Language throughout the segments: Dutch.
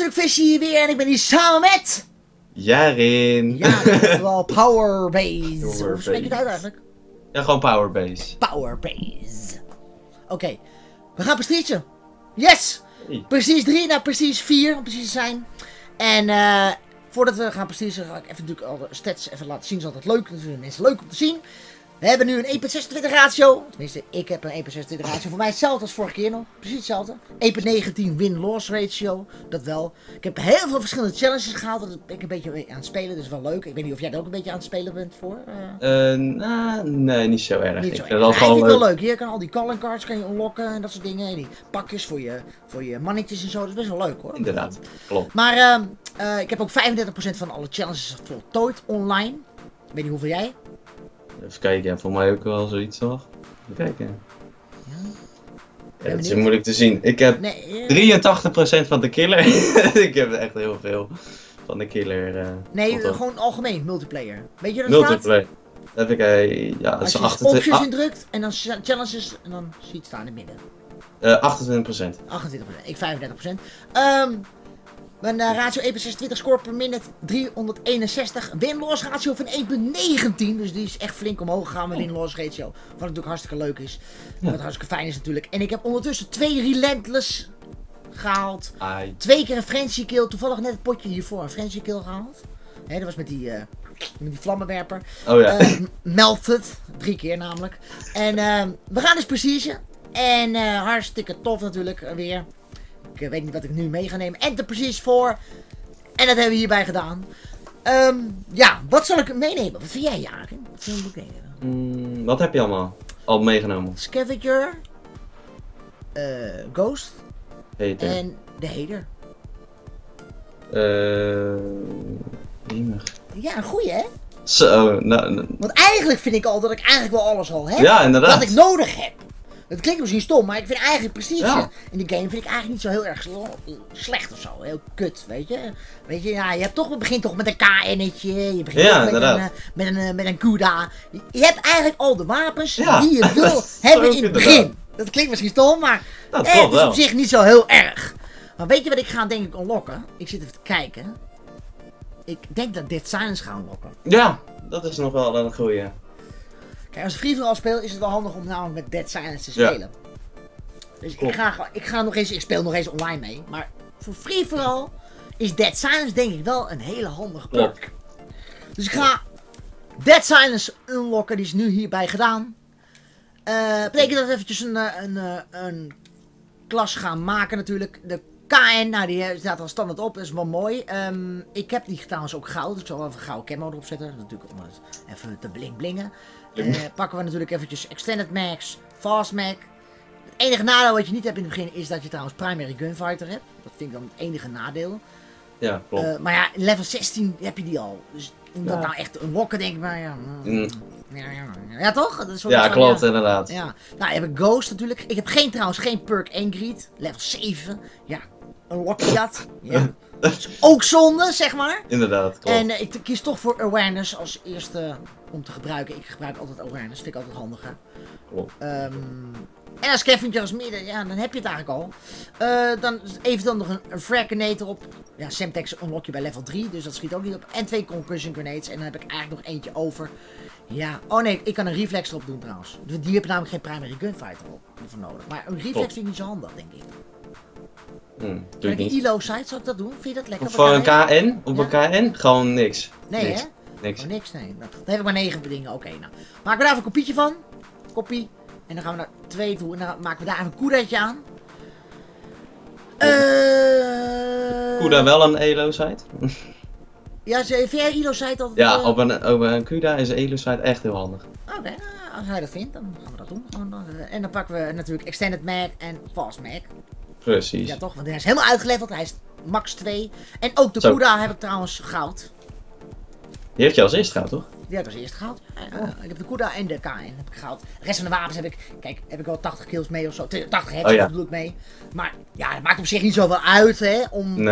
natuurlijk Visje hier weer en ik ben hier samen met... Jarin. Ja, wel Powerbase. Hoe spreek je het uit eigenlijk? Ja, gewoon Powerbase. Powerbase. Oké, we gaan prestigen. Yes! Hey. Precies 3 naar precies 4, om precies te zijn. En voordat we gaan prestigen ga ik even natuurlijk alle stats even laten zien. Dat is altijd leuk, dat vinden mensen leuk om te zien. We hebben nu een 1.26 ratio. Tenminste, ik heb een 1.26 ratio. Voor mij hetzelfde als vorige keer nog. Precies hetzelfde. 1.19 win-loss ratio. Dat wel. Ik heb heel veel verschillende challenges gehaald. Dat ben ik een beetje aan het spelen. Dus wel leuk. Ik weet niet of jij er ook een beetje aan het spelen bent voor. Nee, niet zo erg. Niet zo Ik erg. vind het Ik vind het wel wel leuk. Hier kan al die calling cards kan je unlocken en dat soort dingen. En die pakjes voor je mannetjes en zo. Dat is best wel leuk hoor. Inderdaad, klopt. Maar ik heb ook 35% van alle challenges voltooid online. Ik weet niet hoeveel jij. Even kijken, voor mij ook wel zoiets toch? Even kijken. Ja, dat is benieuwd. moeilijk te zien. Ik heb Nee, 83% van de killer. Ik heb echt heel veel van de killer. nee tot op. gewoon algemeen multiplayer. Weet je wat er staat? Multiplayer. Even kijken, ja, dat Als is je 28. options indrukt en dan challenges en dan zie je het staan in het midden. 28%. 28%, ik 35%. Mijn ratio 1.26 score per minute 361. Win-loss ratio van 1.19. Dus die is echt flink omhoog gegaan met win-loss ratio. Wat natuurlijk hartstikke leuk is. Wat hartstikke fijn is natuurlijk. En ik heb ondertussen 2 relentless gehaald. Ai. 2 keer een frenzy kill. Toevallig net het potje hiervoor een frenzy kill gehaald. Hè, dat was met die vlammenwerper. Oh ja. Melted. 3 keer namelijk. En we gaan dus precieze. En hartstikke tof natuurlijk weer. Ik weet niet wat ik nu mee ga nemen. Enter precies voor. En dat hebben we hierbij gedaan. Ja, wat zal ik meenemen? Wat vind jij, Jaren? Wat vind ik meenemen? Wat heb je allemaal al meegenomen? Scavenger. Ghost. Heet En de Hater. Jemig. Ja, een goeie hè? Zo, nou, Want eigenlijk vind ik al dat ik eigenlijk wel alles al heb. ja, inderdaad. Wat ik nodig heb. Het klinkt misschien stom, maar ik vind eigenlijk precies Ja. in de game vind ik eigenlijk niet zo heel erg slecht of zo. Heel kut, weet je. Weet je, ja, je hebt toch, het begint toch met een KN'tje. Je begint Ja, toch inderdaad. met een Kuda. Je hebt eigenlijk al de wapens Ja, die je wil dat is hebben ook in het inderdaad. begin. Dat klinkt misschien stom, maar Dat het klopt is op wel. zich niet zo heel erg. Maar weet je wat ik ga denk ik unlocken? Ik zit even te kijken. Ik denk dat dit Silence ga unlocken. Ja, dat is nog wel een goeie. Kijk, als Free For All speel is het wel handig om namelijk met Dead Silence te Ja. spelen. Dus ik ga nog eens, ik speel nog eens online mee. Maar voor Free For All is Dead Silence denk ik wel een hele handige perk. Dus ik ga Dead Silence unlocken, die is nu hierbij gedaan. Betekent dat we eventjes een klas gaan maken natuurlijk. De KN, nou die staat al standaard op, dat is wel mooi. Ik heb die trouwens ook goud, dus ik zal wel even een gouden camo erop zetten. Dat is natuurlijk om het even te blingen. Pakken we natuurlijk eventjes Extended Max, Fast Mag. Het enige nadeel wat je niet hebt in het begin is dat je trouwens Primary Gunfighter hebt. Dat vind ik dan het enige nadeel. Ja, klopt. Maar ja, in level 16 heb je die al. Dus om dat nou echt te unlocken denk ik maar ja. Ja toch? Dat is Ja, van, klopt inderdaad. ja. Nou, heb ik Ghost natuurlijk. Ik heb trouwens geen perk 1 greed. Level 7. Ja, unlock je dat? Ja. Dat is ook zonde, zeg maar. Inderdaad, klopt. En ik kies toch voor awareness als eerste om te gebruiken. Ik gebruik altijd awareness, vind ik altijd handiger. Klopt. En als Scavenger als midden, ja, dan heb je het eigenlijk al. Dan eventueel nog een Fraginator op. Ja, Semtex unlock je bij level 3, dus dat schiet ook niet op. En 2 Concussion Grenades. En dan heb ik eigenlijk nog eentje over. Ja, oh nee, ik kan een Reflex erop doen trouwens. Die heb namelijk geen Primary Gunfighter op voor nodig. Maar een Reflex vind ik niet zo handig, denk ik. Doe Kijk, ik een niet. Elo-site, zou ik dat doen? Vind je dat lekker? Voor een KN? KN? Op een KN? Gewoon niks. Nee, niks. hè? Niks. Oh, niks, nee. Nou, dan heb ik maar 9 dingen. Oké, nou. Maken we daar even een kopietje van. Kopie. En dan gaan we naar 2 toe. En dan maken we daar even een koedertje aan. Kuda wel een Elo-site? Ja, vind jij Elo-site altijd? Ja, op een Kuda is een Elo-site echt heel handig. Oké, als hij dat vindt, dan gaan we dat doen. En dan pakken we natuurlijk Extended Mag en Fast Mag. Precies. Ja toch, want hij is helemaal uitgeleveld. Hij is max 2. En ook de Zo. Kuda heb ik trouwens goud. Die heeft je als eerste gehad, toch? Die Die heb ik als eerste gehaald. Ik heb de Kuda en de KN heb ik gehaald. De rest van de wapens heb ik wel 80 kills mee of zo. 80 headshots bedoel ik mee. Maar ja, het maakt op zich niet zoveel uit, hè.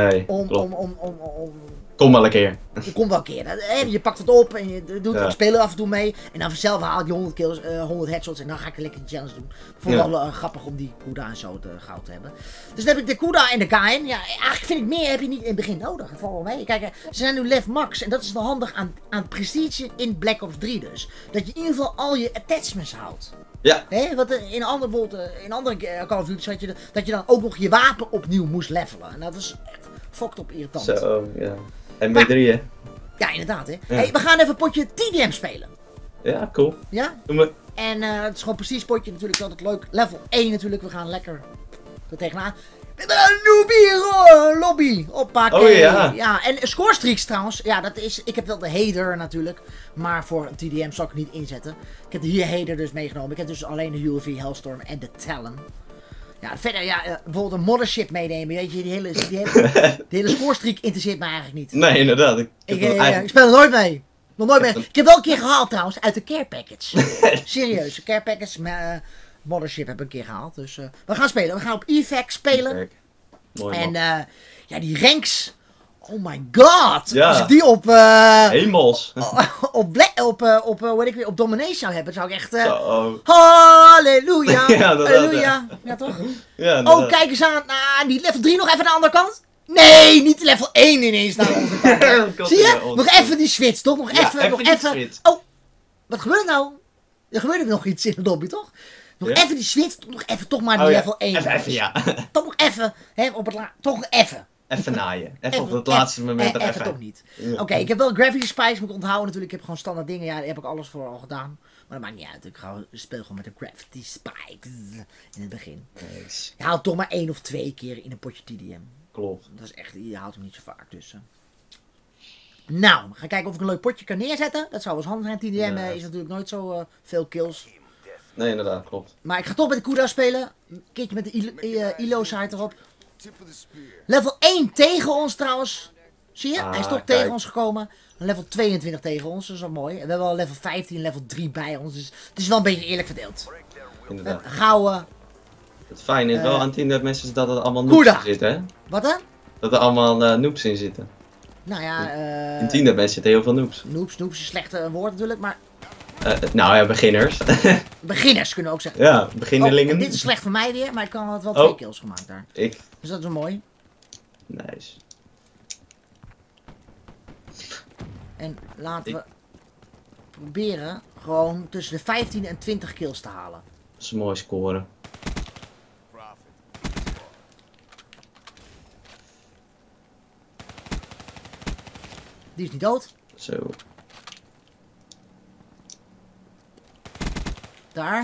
Kom wel een keer. Je komt wel een keer. Je pakt het op en je doet het spelen af en toe mee. En dan vanzelf haal ik die 100 kills, 100 headshots en dan ga ik een lekker challenge doen. Ik vond het wel grappig om die Kuda en zo goud te hebben. Dus dan heb ik de Kuda en de KN. Ja, eigenlijk vind ik meer heb je niet in het begin nodig. Het valt wel mee. Kijk, ze zijn nu level max en dat is wel handig aan prestige in Black Ops 3 dus. Dat je in ieder geval al je attachments houdt. Ja. Wat in andere Call of Duty had je dat je dan ook nog je wapen opnieuw moest levelen. En dat is echt fucked op irritant. Zo, ja. En B3 hè? Ja, inderdaad hè. Ja. Hey, we gaan even een potje TDM spelen. Ja, cool. Ja? Doe maar. En het is gewoon precies potje natuurlijk altijd leuk. Level 1 natuurlijk, we gaan lekker er tegenaan. We hebben een newbie lobby. Oppakken. Oh ja. Ja, en scorestreaks trouwens. Ja, dat is, ik heb wel de header natuurlijk. Maar voor een TDM zal ik het niet inzetten. Ik heb de hier header dus meegenomen. Ik heb dus alleen de UAV Hellstorm en de Talon. Ja, verder, ja, bijvoorbeeld een mothership meenemen. Weet je, die hele scorestreak interesseert me eigenlijk niet. Nee, inderdaad. Ik speel er nooit mee. Nog nooit mee. Ik heb wel een keer gehaald trouwens, uit de care package. Serieus, de care package, mothership heb ik een keer gehaald. Dus we gaan spelen. We gaan op evac spelen. Mooi, en ja, die ranks. Oh my god. Ja. Als ik die op... Hemels. op domination zou hebben, zou ik echt... Zo. Halleluja. Ja, Halleluja. Ja, toch? Ja, oh, kijk eens aan. Nou, die level 3 nog even aan de andere kant. Nee, niet level 1 ineens naar onze kant. Zie je? Nog even die switch, toch? Nog even. Oh, wat gebeurt er nou? Er gebeurde nog iets in de lobby, toch? Nog even die switch, nog even toch maar die level 1. Even, ja. Toch nog even, hè, toch even. Even naaien. Even op het laatste moment er even. Toch niet. Oké, ik heb wel Gravity Spikes moeten onthouden natuurlijk. Ik heb gewoon standaard dingen. Ja, daar heb ik alles voor al gedaan. Maar dat maakt niet uit. Ik speel gewoon met de Gravity Spikes in het begin. Nice. Je haalt toch maar 1 of 2 keer in een potje TDM. Klopt. Dat is echt, je haalt hem niet zo vaak tussen. Nou, we gaan kijken of ik een leuk potje kan neerzetten. Dat zou wel eens handig zijn. TDM is natuurlijk nooit zo veel kills. Nee, inderdaad, klopt. Maar ik ga toch met de Kuda spelen. Een keertje met de ILO-site erop. Level 1 tegen ons trouwens. Zie je? Hij is toch tegen ons gekomen. Level 22 tegen ons, dat is wel mooi. En we hebben wel level 15, level 3 bij ons. Dus het is wel een beetje eerlijk verdeeld. Inderdaad. Gouden. Het fijne is wel aan Team mensen is dat er allemaal noobs in zitten, hè? Wat dan? Dat er allemaal noobs in zitten. Nou ja, in Team mensen zitten heel veel noobs. Noobs is een slecht woord natuurlijk, maar... nou ja, beginners. Beginners kunnen we ook zeggen. Ja, beginnelingen. Dit is slecht voor mij weer, maar ik had wel 2 kills gemaakt daar. Ik. Dus dat is wel mooi. Nice. En laten we proberen gewoon tussen de 15 en 20 kills te halen. Dat is een mooi scoren. Die is niet dood. Zo. Daar.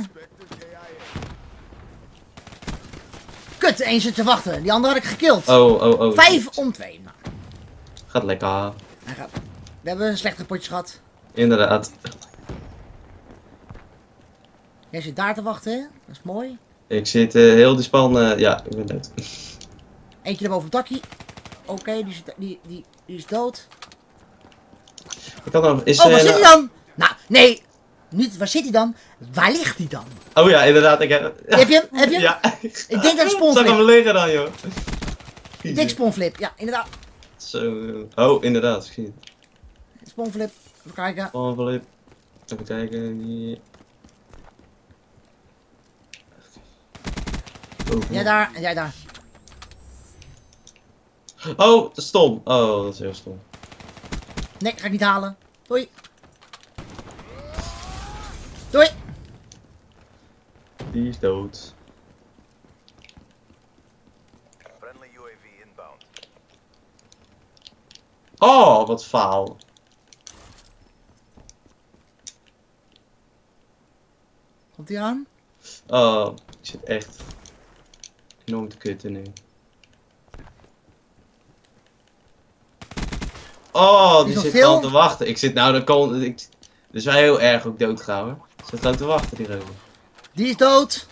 Kut, één zit te wachten. Die andere had ik gekild. Oh. 5 om 2. Nou. Gaat lekker. Hij gaat. We hebben een slechte potje gehad. Inderdaad. Jij zit daar te wachten, hè? Dat is mooi. Ik zit heel die span. Ja, ik ben dood. Eentje erboven het dakje. Oké, die is dood. Ik had nog, waar zit hij dan? Nou, nee. Niet waar zit hij dan? Waar ligt hij dan? Oh ja, inderdaad. Ik heb... Heb je hem? Heb je hem? Ja. Ik denk dat het spawnflip. Zag hem liggen dan, joh. Ik denk spawnflip. Ja, inderdaad. Zo. Oh, inderdaad. Ik zie het. Spawnflip. Even kijken. Spawnflip. Even kijken. Hier. Jij daar en jij daar. Oh, dat is stom. Oh, dat is heel stom. Nee, ga ik niet halen. Doei. Doei. Die is dood. Oh, wat faal. Komt hij aan? Oh, ik zit echt enorm te kutten nu. Oh, die zit gewoon te wachten. Ik zit nou, dan kon ik. Dus wij heel erg ook doodgaan hoor. Zit gewoon te wachten, die reuzen. Die is dood.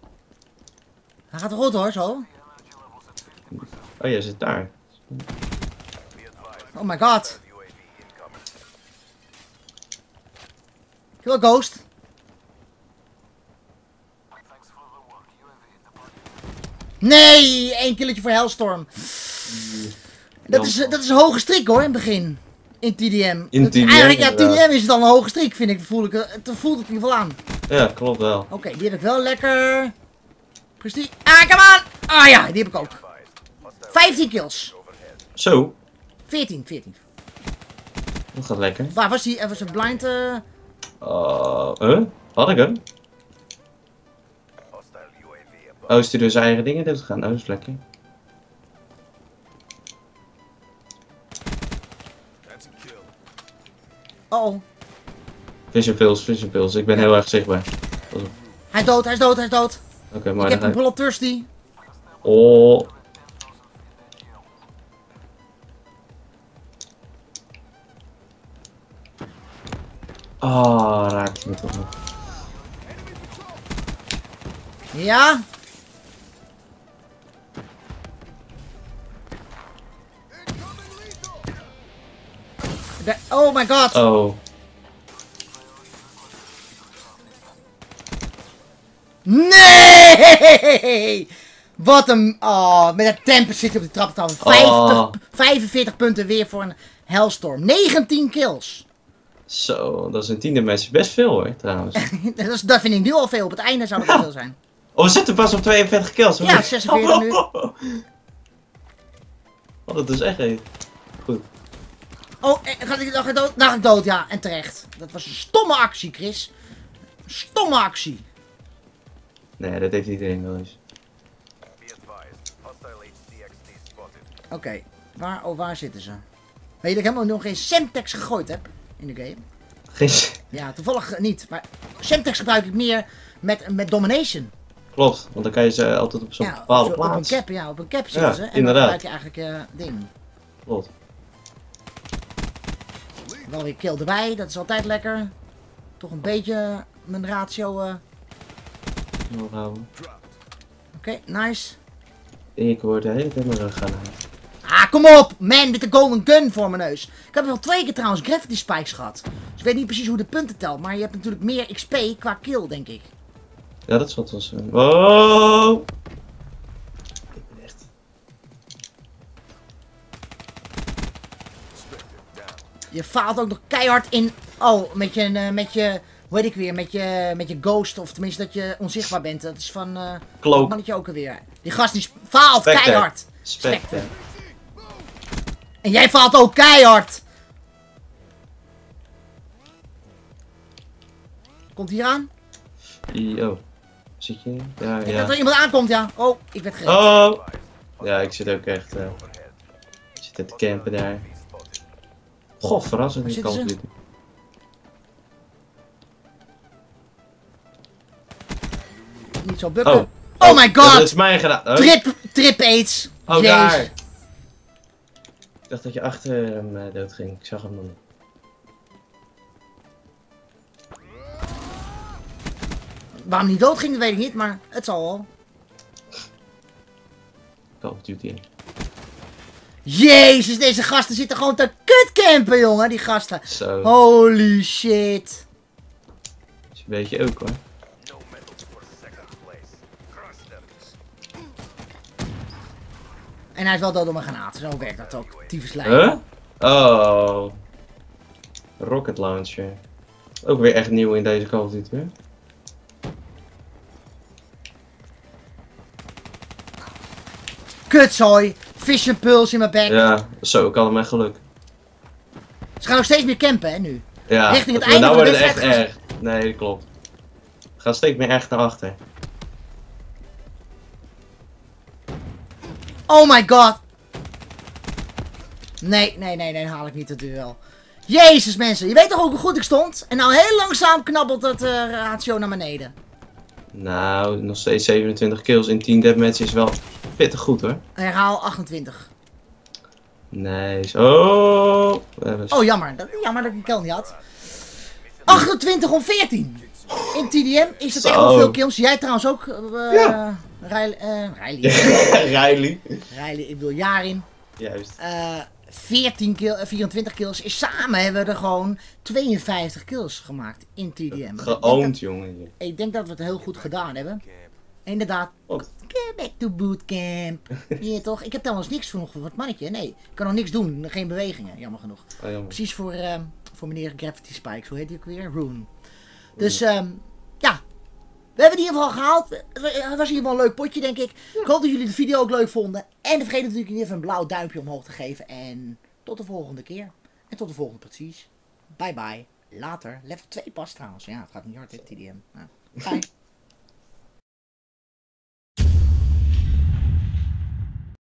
Hij gaat er goed hoor, zo. Oh, jij zit daar. Oh my god. Kill Ghost. Nee, 1 killetje voor Hellstorm. Dat is een hoge strik hoor, in het begin. In TDM. Eigenlijk, ja, TDM is het dan een hoge strik, vind ik. Voelt het in ieder geval aan. Ja, klopt wel. Oké, die heb ik wel lekker. Prestige. Ah, come on! Ah ja, die heb ik ook. 15 kills. Zo. 14. Dat gaat lekker. Waar was die? Er was een blind. Had ik hem? Oh, is hij door zijn eigen dingen dood gaan? Oh, dat is lekker. Oh. Vision pills. Ik ben heel erg zichtbaar. Hij is dood. Oké, maar ik heb een bloodthirsty. Oh. Ah, raakt me toch nog. Ja. Oh my god. Oh. Nee! Wat een... Oh, met dat tempo zit hij op de trap trouwens. 45 punten weer voor een Hellstorm. 19 kills. Zo, dat is een 10e match. Best veel hoor, trouwens. dat vind ik nu al veel. Op het einde zou dat wel veel zijn. Oh, we zitten pas op 42 kills. Ja, 46 nu. Oh, dat is echt een... Goed. Oh, ga ik dood? Nou, ga ik dood, ja. En terecht. Dat was een stomme actie, Chris. Stomme actie. Nee, dat heeft iedereen wel eens. Oké. Waar zitten ze? Weet je dat ik helemaal nog geen Semtex gegooid heb in de game? Geen... Ja, toevallig niet. Maar Semtex gebruik ik meer met Domination. Klopt, want dan kan je ze altijd op zo'n bepaalde plaats. Op een cap zitten ze. En inderdaad. dan gebruik je eigenlijk ding. Klopt. Wel weer kill erbij, dat is altijd lekker. Toch een beetje mijn ratio. Oké, nice. Ik word de hele tijd maar gaan halen. Ah, kom op! Man, met de golden gun voor mijn neus. Ik heb wel 2 keer trouwens gravity spikes gehad. Dus ik weet niet precies hoe de punten telt. Maar je hebt natuurlijk meer XP qua kill, denk ik. Ja, dat is wat was. Wow! Ik ben echt... Je faalt ook nog keihard in... Oh, met je... Hoe heet ik weer? Met je ghost. Of tenminste dat je onzichtbaar bent. Dat is van... Cloak. Mannetje ook alweer. Die gast die faalt keihard. Spectre. En jij faalt ook keihard. Komt hij hier aan? Oh. Zit je? Ja, Ik ja. denk dat er iemand aankomt, ja. Oh, ik werd gered. Oh! Ja, ik zit ook echt... ik zit te campen daar. Goh, verrassend. Die kans dit. Niet zo bukken. Oh my god! Dat is mij gedaan. Oh. Trip aids. Oh, Jezus. daar. Ik dacht dat je achter hem dood ging. Ik zag hem nog niet. Waarom niet dood ging, dat weet ik niet, maar het zal wel. Call of Duty. Jezus, deze gasten zitten gewoon te kutcampen, jongen, die gasten. Zo. Holy shit. Is een beetje ook hoor. En hij is wel dood door mijn granaat, zo werkt dat ook. Tyfuslijn. Huh? Oh. Rocket Launcher. Ook weer echt nieuw in deze Call of Duty, hè? Kutzooi. Vision Pulse in mijn bek. Ja, zo, ik had hem echt geluk. Ze gaan nog steeds meer campen, hè, nu. Ja, Richting het maar einde nou van de wordt het echt wedstrijd. erg. Nee, dat klopt. Het gaat steeds meer echt naar achter. Oh my god. Nee, haal ik niet het duel. Jezus mensen, je weet toch ook hoe goed ik stond? En nou heel langzaam knabbelt het ratio naar beneden. Nou, nog steeds 27 kills in 10 deathmatch is wel pittig goed hoor. Herhaal 28. Nice. Oh! Oh, jammer. Jammer dat ik een kill niet had. 28 om 14. In TDM is het echt wel veel kills. Jij trouwens ook. Ja. Riley. Riley. Riley, ik bedoel Jarin. Juist. 24 kills. Samen hebben we er gewoon 52 kills gemaakt in TDM. Geoomd, jongen. Ik denk dat we het heel goed gedaan hebben. Inderdaad. Get back to bootcamp. Hier toch? Ik heb trouwens niks voor het mannetje. Nee, ik kan nog niks doen. Geen bewegingen, jammer genoeg. Oh, jammer. Precies voor meneer Gravity Spikes. Hoe heet hij ook weer? Rune. Dus ja. We hebben het in ieder geval gehaald. Het was in ieder geval een leuk potje, denk ik. Ik hoop dat jullie de video ook leuk vonden. En vergeet natuurlijk niet even een blauw duimpje omhoog te geven. En tot de volgende keer. En tot de volgende precies. Bye bye. Later. Level 2 pas trouwens. Ja, het gaat niet hard in TDM. Nou, bye.